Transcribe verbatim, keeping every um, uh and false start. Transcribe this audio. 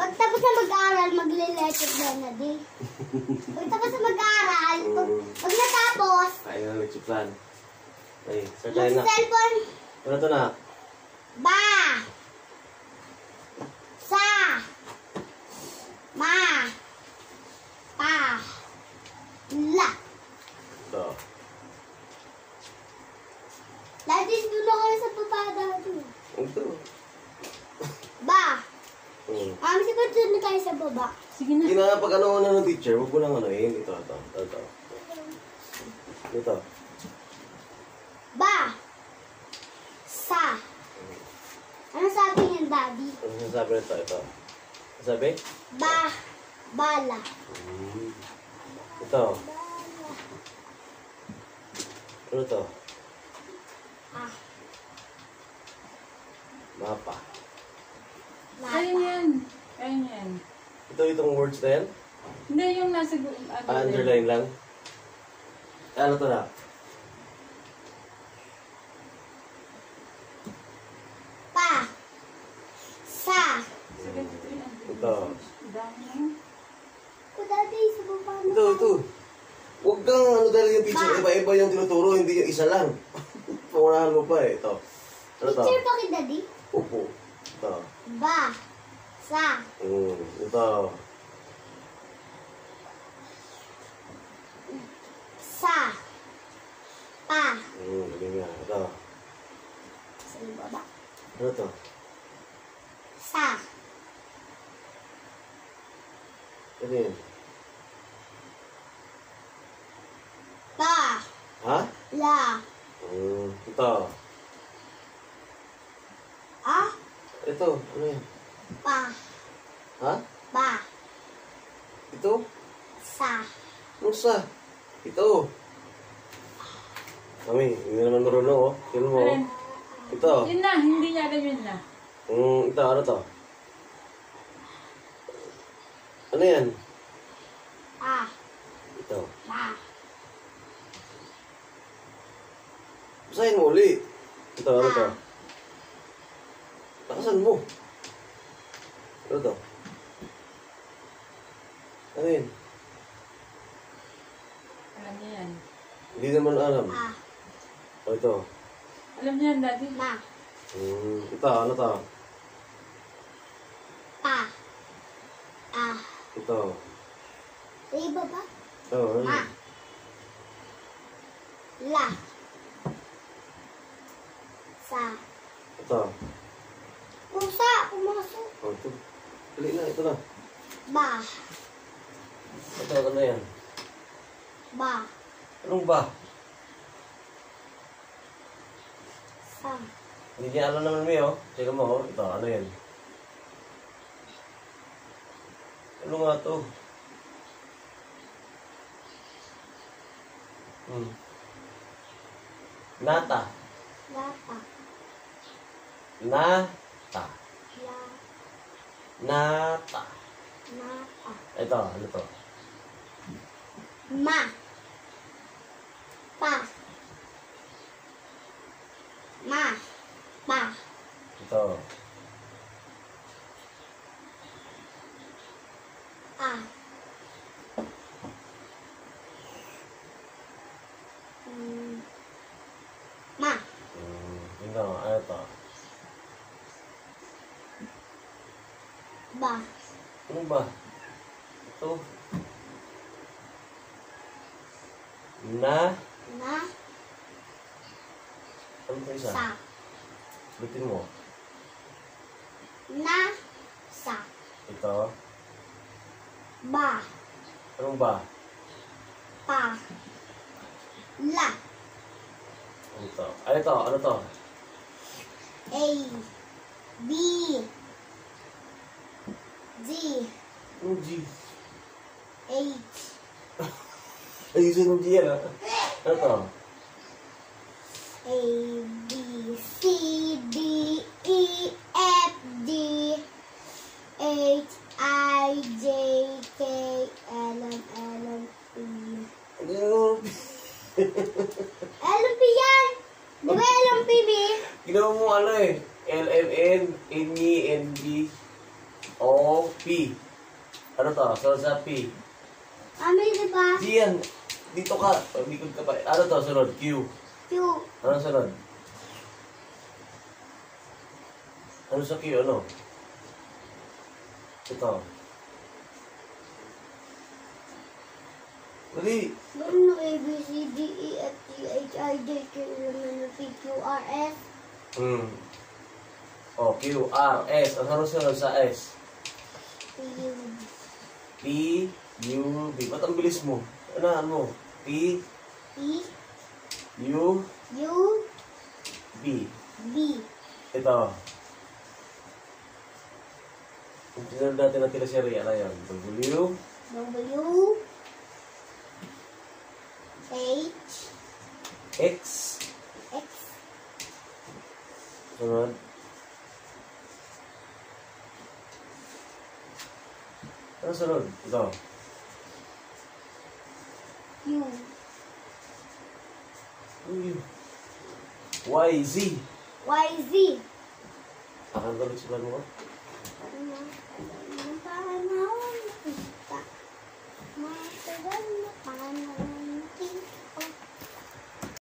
Pagtapos na mag-aaral, mag-lelection na di. Pagtapos na mag-aaral, pag, pag natapos, ay na nag-plan. Ay, sir tayo na. Mag-cellphone. Ano to na? Ba. Sa. Ma. Pa. La. Ito. Dati, doon ako sa baba dati. Ito. Ba. Hmm. Mami, siguro doon na tayo sa baba. Sige na. Kina pag ano na ng teacher, huwag mo lang ano eh. Ito, ito, ito, ito. Ito. Ba. Sa. Ano sabi niyan, Daddy? Ano sabi nito? Ito. Ano sabi? Ba. Bala. Hmm. Ito. Ano to? Ah. Mapa. Kaya yan. Kaya yan. Ito itong words na yan? Hindi yung nasa... Ano, Ah, underline lang? Ano to na? Pa. Sa. Ito. Ko Daddy, sa baba na. Ito, ito. Huwag kang ano dahil yung teacher, iba-iba yung tinuturo, hindi yung isa lang. Pangunahan mo pa eh. Ito. Ano to? Teacher, bakit Daddy? Upo. Ito. Ba. Sa. Hmm. Ito. Sa. Pa. Hmm. Galing nga. Ito. Sa baba. Ano to? Sa. Ano yun? Pa. Ha? La. Hmm. Ito. Ah. Ito. Ano yan? Pa. Ha? Ba. Ito? Sa. Ano sa? Ito. Mami, hindi naman marunong oh. Sino mo oh? Alin? Ito. Yun na. Hindi niya alam yun na. Hmm, ito. Ano to? Ano yan? Ah. Ito. Ba. Basahin mo uli. Ito, ano to? Nakasan mo? Ano to? Ano yun? Alam niya yan. Hindi naman alam. Ah. O ito. Alam niya yan, Daddy. Ma. Hmm, ito, ano to? Pa. Ah. Ito. Sa iba ba? Ito, ano Ma. yun? La. Sa. Ito. Pusa. Pumasok. O, ito. Dali na, ito na. Ba. Ito, ano na yan? Ba. Anong ba? Sa. Hindi niya alam naman mo, oh. Teka mo, oh. Ito, ano yan? Ano nga to? Hmm. Nata. Lata. Nata. La. Nata. Nata. Ito, ano to? Ma. Pa. Ma. Pa. Ito. Ah. Mm. Ma. Hmm. Ito, ano to? Ba. Ano ba? Ito. Na. Na. Ano to isa? Sa. Ulitin mo. Na. Sa. Ito. Ba. Anong ba? Pa. La. Ano to? Ano to? Ano to? A. B. G. Ano G? H. Ayusin ng G yan ah. Ano to? A. B. C. D. E. F. G. H. I. J. K. L. M. L. M. P. Ano? L. M. P. yan! Di ba L. M. P. B? Ginawa mo ano eh. L M N, N E, N G. O, P. Ano to? Sunod sa P. Mami, di ba? Diyan. Dito ka. Paglikod ka pa. Ano to? Sunod. Q. Q. Ano sunod? Ano sa Q? Ano? Ito. Dali. Ano, A, B, C, D, E, F, G, H, I, J, K, L, M, N, P, Q, R, S. Hmm. O, Q, R, S. Ano sunod sa S? P, U, P, U, B. Ba't ang bilis mo? Ano, ano? P, P, U, U, B. B. Ito. Kung tinanong natin ang tila-serya na yan. W, W, H, X. X, Sunod. Ano sunod? Ito. U, Y, Z. Y, Z. Akan ka ulit sa mo? Ano?